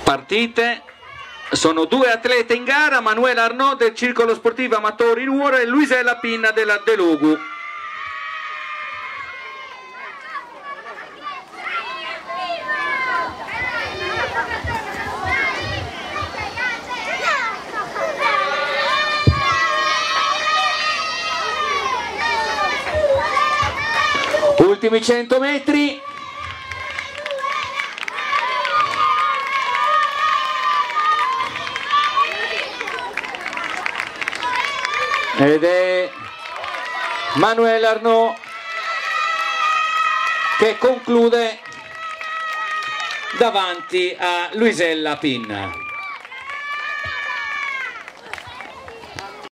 partite. Sono due atlete in gara, Manuela Arnaud del Circolo Sportivo Amatori Nuoro e Luisella Pinna della Delugu. Ultimi 100 metri. Ed è Manuela Arnaud che conclude davanti a Luisella Pinna.